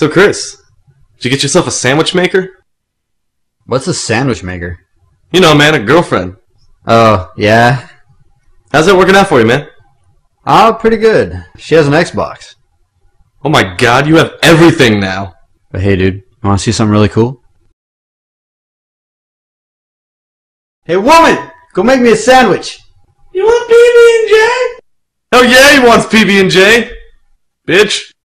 So Chris, did you get yourself a sandwich maker? What's a sandwich maker? You know, man, a girlfriend. Oh, yeah? How's that working out for you, man? Oh, pretty good. She has an Xbox. Oh my god, you have everything now. But hey, dude, you want to see something really cool? Hey, woman! Go make me a sandwich! You want PB&J? Oh yeah, he wants PB&J. Bitch.